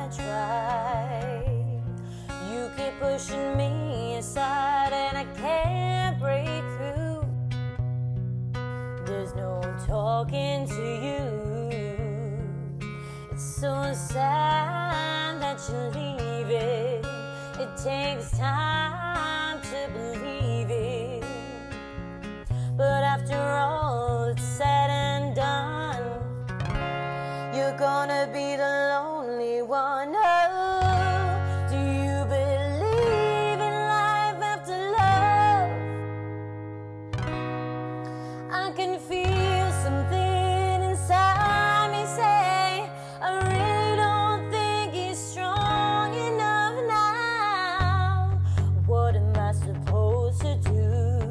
I try. You keep pushing me aside and I can't break through. There's no talking to you. It's so sad that you're leaving. It takes time to believe it, but after all it's said and done, you're gonna be the lonely one. Oh, do you believe in life after love? I can feel something inside me say, I really don't think he's strong enough now. What am I supposed to do?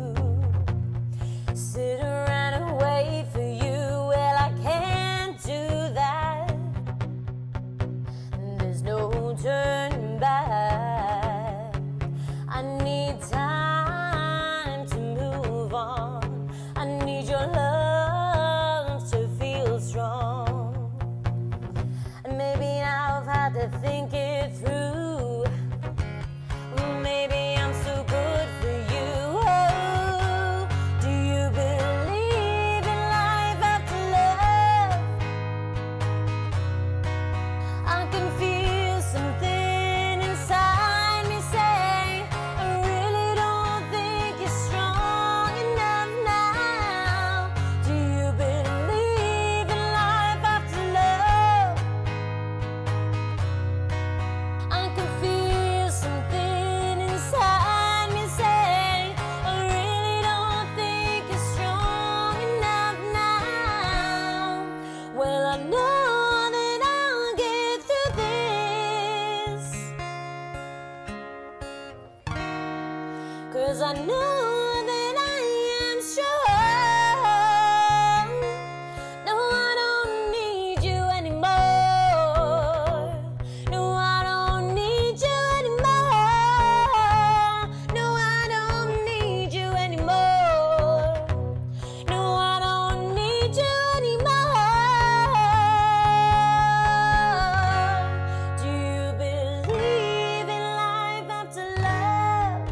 Sit around and wait for you? Well, I can't do that. There's no turning back. I need time to move on. I need your love to feel strong. And maybe now I've had to think it through. Maybe I'm so good for you. Oh, do you believe in life after love? I can feel something inside me say, I really don't think you're strong enough now. Do you believe in life after love? I can feel something inside me say, I really don't think you're strong enough now. Well, I know that I'll get through this, 'cause I know that I am strong. No, I don't need you anymore. No, I don't need you anymore. No, I don't need you anymore. No, I don't need you anymore. Do you believe in life after love?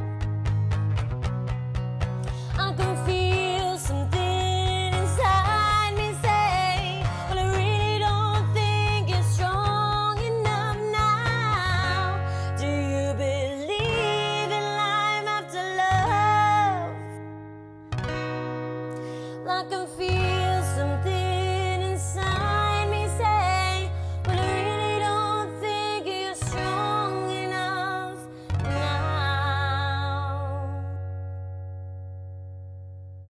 I can feel something inside me say, well, I really don't think you're strong enough now. Do you believe in life after love? I can feel